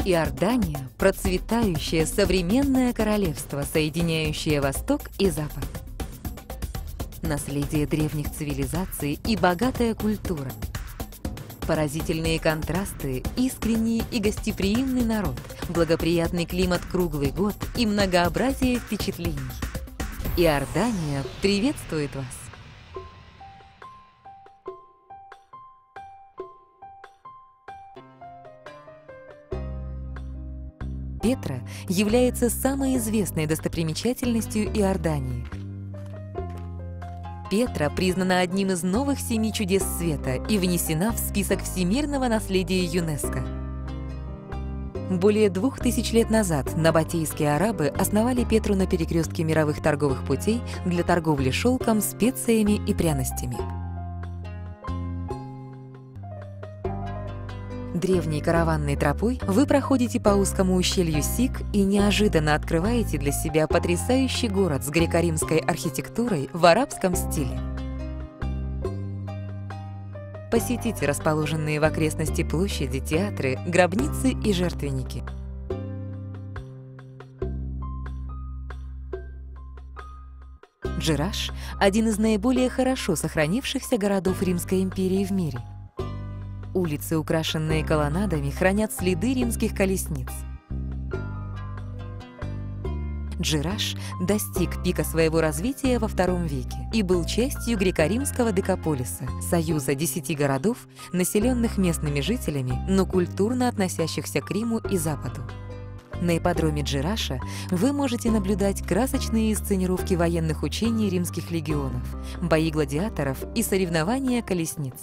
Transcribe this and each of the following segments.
Иордания – процветающее современное королевство, соединяющее Восток и Запад. Наследие древних цивилизаций и богатая культура. Поразительные контрасты, искренний и гостеприимный народ, благоприятный климат круглый год и многообразие впечатлений. Иордания приветствует вас! Петра является самой известной достопримечательностью Иордании. Петра признана одним из новых 7 чудес света и внесена в список всемирного наследия ЮНЕСКО. Более 2000 лет назад набатейские арабы основали Петру на перекрестке мировых торговых путей для торговли шелком, специями и пряностями. Древней караванной тропой вы проходите по узкому ущелью Сик и неожиданно открываете для себя потрясающий город с греко-римской архитектурой в арабском стиле. Посетите расположенные в окрестности площади, театры, гробницы и жертвенники. Джираш – один из наиболее хорошо сохранившихся городов Римской империи в мире. Улицы, украшенные колоннадами, хранят следы римских колесниц. Джираш достиг пика своего развития во II веке и был частью греко-римского Декаполиса – союза 10 городов, населенных местными жителями, но культурно относящихся к Риму и Западу. На ипподроме Джираша вы можете наблюдать красочные сценировки военных учений римских легионов, бои гладиаторов и соревнования колесниц.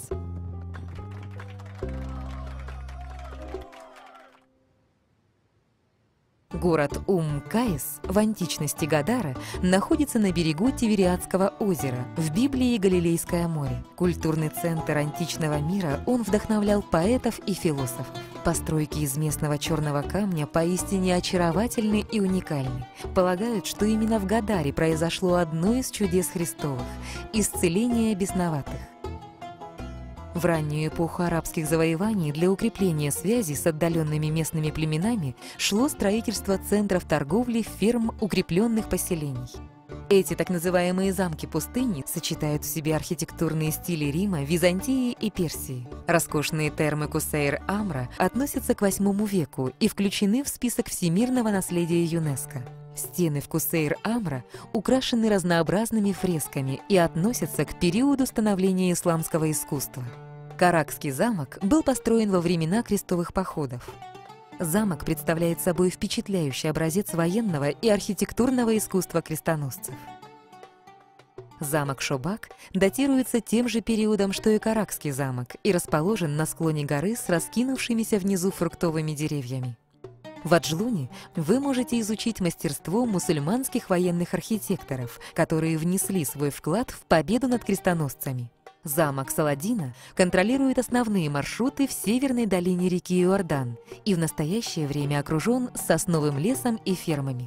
Город Каис, в античности Гадара, находится на берегу Тивериадского озера, в Библии Галилейское море. Культурный центр античного мира, он вдохновлял поэтов и философов. Постройки из местного черного камня поистине очаровательны и уникальны. Полагают, что именно в Гадаре произошло одно из чудес Христовых – исцеление бесноватых. В раннюю эпоху арабских завоеваний для укрепления связи с отдаленными местными племенами шло строительство центров торговли, ферм, укрепленных поселений. Эти так называемые замки-пустыни сочетают в себе архитектурные стили Рима, Византии и Персии. Роскошные термы Кусейр-Амра относятся к VIII веку и включены в список всемирного наследия ЮНЕСКО. Стены в Кусейр-Амра украшены разнообразными фресками и относятся к периоду становления исламского искусства. Каракский замок был построен во времена крестовых походов. Замок представляет собой впечатляющий образец военного и архитектурного искусства крестоносцев. Замок Шобак датируется тем же периодом, что и Каракский замок, и расположен на склоне горы с раскинувшимися внизу фруктовыми деревьями. В Аджлуне вы можете изучить мастерство мусульманских военных архитекторов, которые внесли свой вклад в победу над крестоносцами. Замок Саладина контролирует основные маршруты в северной долине реки Иордан и в настоящее время окружен сосновым лесом и фермами.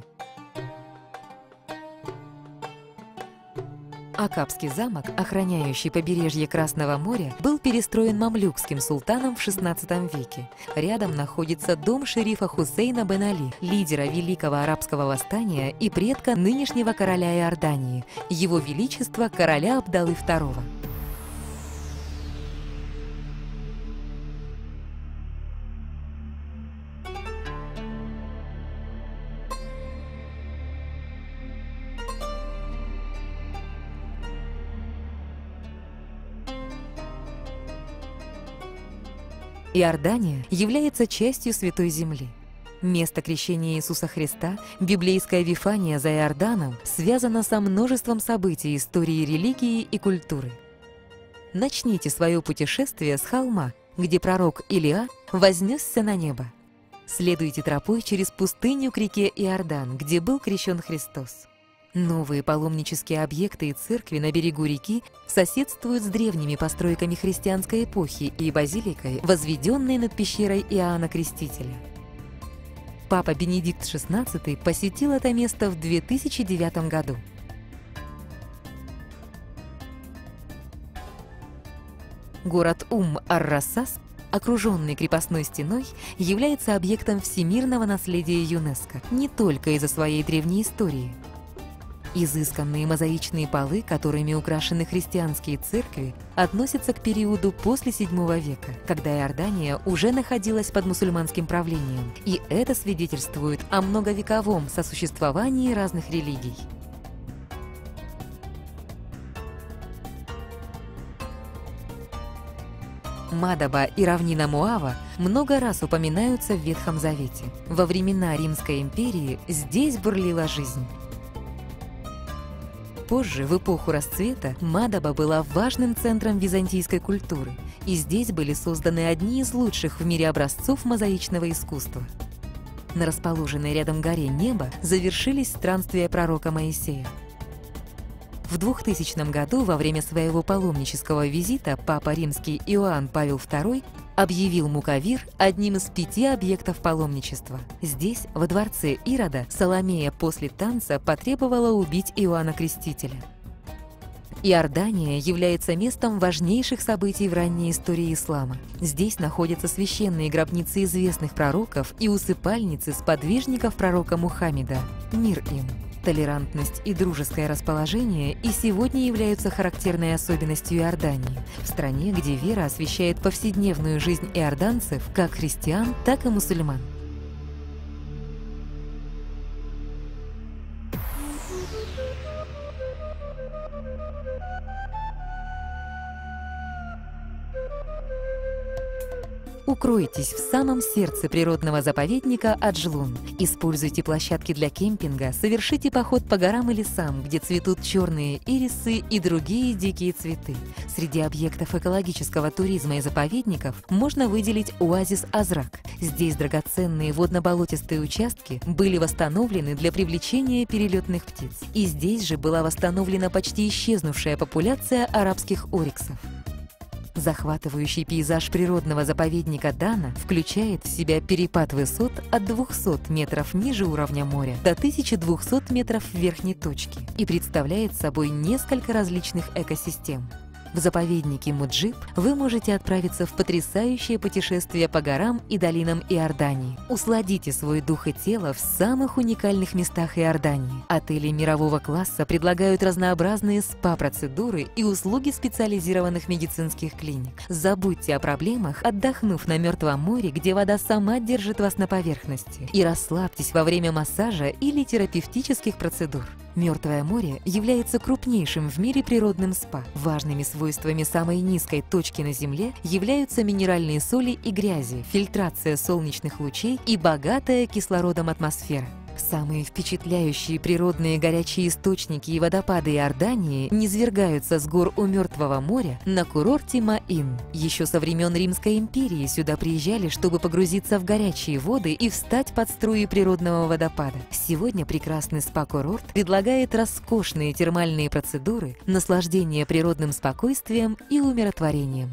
Акапский замок, охраняющий побережье Красного моря, был перестроен мамлюкским султаном в XVI веке. Рядом находится дом шерифа Хусейна бен Али, лидера Великого арабского восстания и предка нынешнего короля Иордании, его величества короля Абдаллы II. Иордания является частью Святой Земли. Место крещения Иисуса Христа, библейская Вифания за Иорданом, связано со множеством событий истории религии и культуры. Начните свое путешествие с холма, где пророк Илия вознесся на небо. Следуйте тропой через пустыню к реке Иордан, где был крещен Христос. Новые паломнические объекты и церкви на берегу реки соседствуют с древними постройками христианской эпохи и базиликой, возведенной над пещерой Иоанна Крестителя. Папа Бенедикт XVI посетил это место в 2009 году. Город Ар-Рассас окруженный крепостной стеной, является объектом всемирного наследия ЮНЕСКО не только из-за своей древней истории. Изысканные мозаичные полы, которыми украшены христианские церкви, относятся к периоду после VII века, когда Иордания уже находилась под мусульманским правлением, и это свидетельствует о многовековом сосуществовании разных религий. Мадаба и равнина Моава много раз упоминаются в Ветхом Завете. Во времена Римской империи здесь бурлила жизнь. Позже, в эпоху расцвета, Мадаба была важным центром византийской культуры, и здесь были созданы одни из лучших в мире образцов мозаичного искусства. На расположенной рядом горе Неба завершились странствия пророка Моисея. В 2000 году, во время своего паломнического визита, папа римский Иоанн Павел II объявил Мукавир одним из 5 объектов паломничества. Здесь, во дворце Ирода, Соломея после танца потребовала убить Иоанна Крестителя. Иордания является местом важнейших событий в ранней истории ислама. Здесь находятся священные гробницы известных пророков и усыпальницы сподвижников пророка Мухаммеда. Мир им! Толерантность и дружеское расположение и сегодня являются характерной особенностью Иордании, в стране, где вера освещает повседневную жизнь иорданцев, как христиан, так и мусульман. Укройтесь в самом сердце природного заповедника Аджлун. Используйте площадки для кемпинга, совершите поход по горам и лесам, где цветут черные ирисы и другие дикие цветы. Среди объектов экологического туризма и заповедников можно выделить оазис Азрак. Здесь драгоценные водно-болотистые участки были восстановлены для привлечения перелетных птиц. И здесь же была восстановлена почти исчезнувшая популяция арабских ориксов. Захватывающий пейзаж природного заповедника Дана включает в себя перепад высот от 200 метров ниже уровня моря до 1200 метров в верхней точке и представляет собой несколько различных экосистем. В заповеднике Муджиб вы можете отправиться в потрясающее путешествие по горам и долинам Иордании. Усладите свой дух и тело в самых уникальных местах Иордании. Отели мирового класса предлагают разнообразные СПА-процедуры и услуги специализированных медицинских клиник. Забудьте о проблемах, отдохнув на Мертвом море, где вода сама держит вас на поверхности, и расслабьтесь во время массажа или терапевтических процедур. Мертвое море является крупнейшим в мире природным СПА. Важными свойствами самой низкой точки на Земле являются минеральные соли и грязи, фильтрация солнечных лучей и богатая кислородом атмосфера. Самые впечатляющие природные горячие источники и водопады Иордании низвергаются с гор у Мертвого моря на курорте Маин. Еще со времен Римской империи сюда приезжали, чтобы погрузиться в горячие воды и встать под струи природного водопада. Сегодня прекрасный спа-курорт предлагает роскошные термальные процедуры, наслаждение природным спокойствием и умиротворением.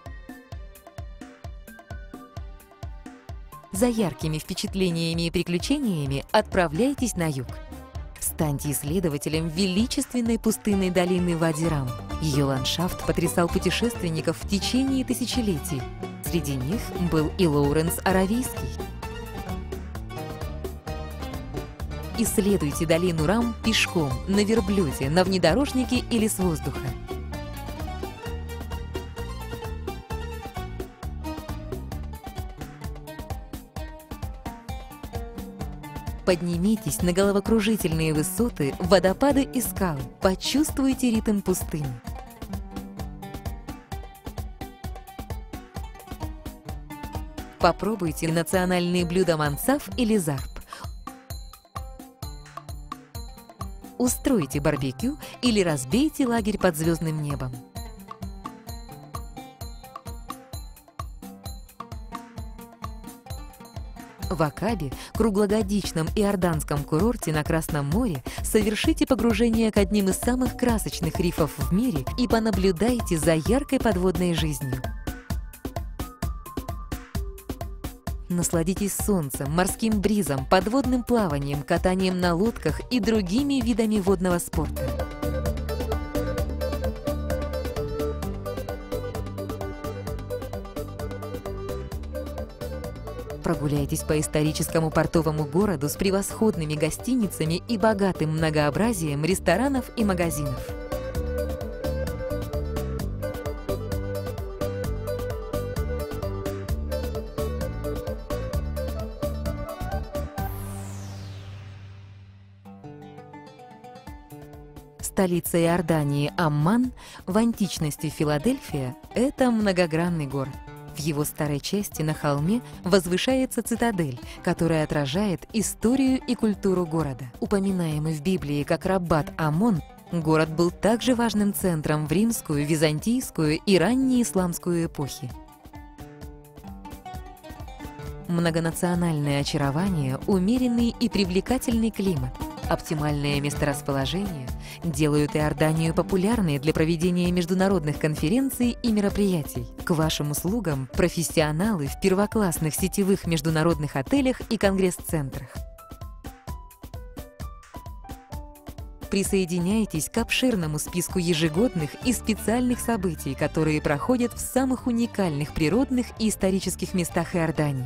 За яркими впечатлениями и приключениями отправляйтесь на юг. Станьте исследователем величественной пустынной долины Вади-Рам. Ее ландшафт потрясал путешественников в течение тысячелетий. Среди них был и Лоуренс Аравийский. Исследуйте долину Рам пешком, на верблюде, на внедорожнике или с воздуха. Поднимитесь на головокружительные высоты, водопады и скалы. Почувствуйте ритм пустыни. Попробуйте национальные блюда мансаф или зарб. Устройте барбекю или разбейте лагерь под звездным небом. В Акабе, круглогодичном иорданском курорте на Красном море, совершите погружение к одним из самых красочных рифов в мире и понаблюдайте за яркой подводной жизнью. Насладитесь солнцем, морским бризом, подводным плаванием, катанием на лодках и другими видами водного спорта. Прогуляйтесь по историческому портовому городу с превосходными гостиницами и богатым многообразием ресторанов и магазинов. Столица Иордании Амман, в античности Филадельфия – это многогранный город. В его старой части на холме возвышается цитадель, которая отражает историю и культуру города. Упоминаемый в Библии как Раббат-Аммон, город был также важным центром в римскую, византийскую и раннеисламскую эпохи. Многонациональное очарование, умеренный и привлекательный климат, оптимальное месторасположение делают Иорданию популярной для проведения международных конференций и мероприятий. К вашим услугам профессионалы в первоклассных сетевых международных отелях и конгресс-центрах. Присоединяйтесь к обширному списку ежегодных и специальных событий, которые проходят в самых уникальных природных и исторических местах Иордании.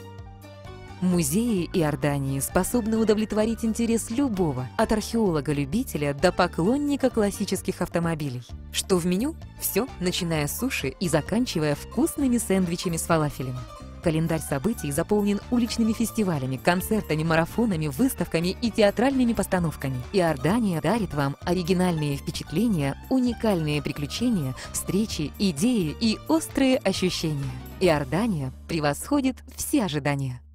Музеи Иордании способны удовлетворить интерес любого, от археолога-любителя до поклонника классических автомобилей. Что в меню? Все, начиная с суши и заканчивая вкусными сэндвичами с фалафелем. Календарь событий заполнен уличными фестивалями, концертами, марафонами, выставками и театральными постановками. Иордания дарит вам оригинальные впечатления, уникальные приключения, встречи, идеи и острые ощущения. Иордания превосходит все ожидания.